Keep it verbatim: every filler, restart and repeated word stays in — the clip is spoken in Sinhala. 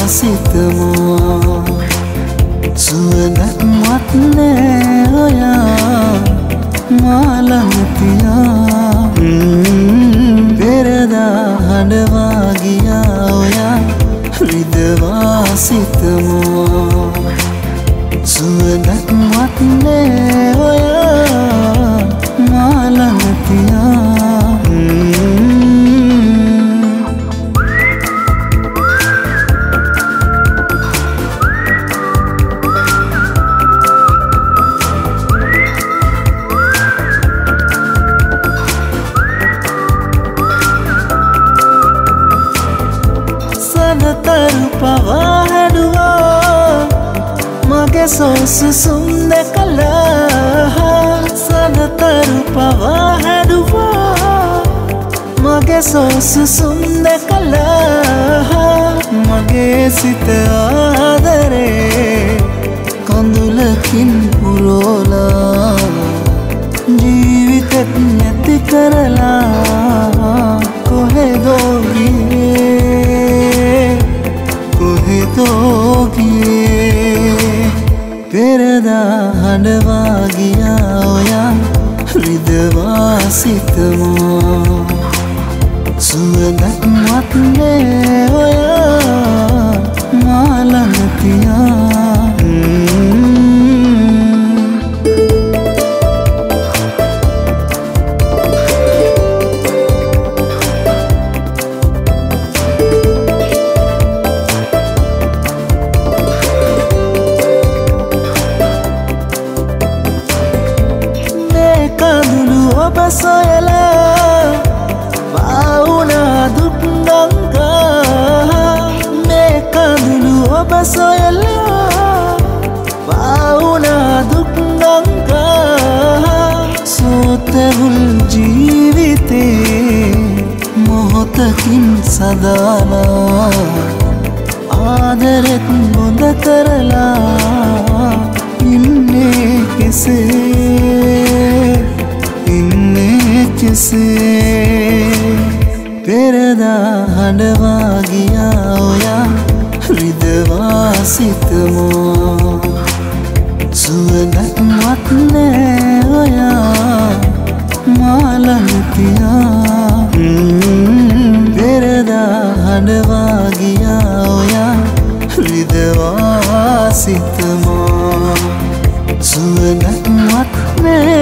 සිතමෝ සුවඳක් මත්නේ ඔයා මාළඟ තියා පෙරදා හඬවා ගියා ඔයා රිදවා සිතමෝ සුවඳක් මත්නේ ඔයා මාළඟ තියා සනතරු පවා හැඩුවා මගේ සොසුසුම් දැකලා සනතරු පවා හැඩුවා මගේ සොසුසුම් දැකලා මගේ සිත ආදරේ කඳුලකින් පුරෝලා ජීවිතෙත් නැති කරලා කොහෙදෝ ගියේ කොහෙදෝ ගියේ පෙරදා හඬවා ගියා ඔයා රිදවා සිතමෝ සුවඳක් මත්නේ ඔයා මාළඟ තියා ඔබ සොයලා පාවුනා දුක් ගංගා මේ කඳුළු ඔබ සොයලා පාවුනා දුක් ගංගා සෝතවුල් ජීවිතේ මොහොතකින් සදාලා ආදරෙත් බොඳ කරලා ඉන්නේ කෙසේ ඉන්නේ කෙසේ පෙරදා හඬවා ගියා ඔයා රිදවා සිතමෝ සුවඳක් මත්නේ ඔයා මාළඟ තියා පෙරදා හඬවා ගියා ඔයා රිදවා සිතමෝ සුවඳක් මත්නේ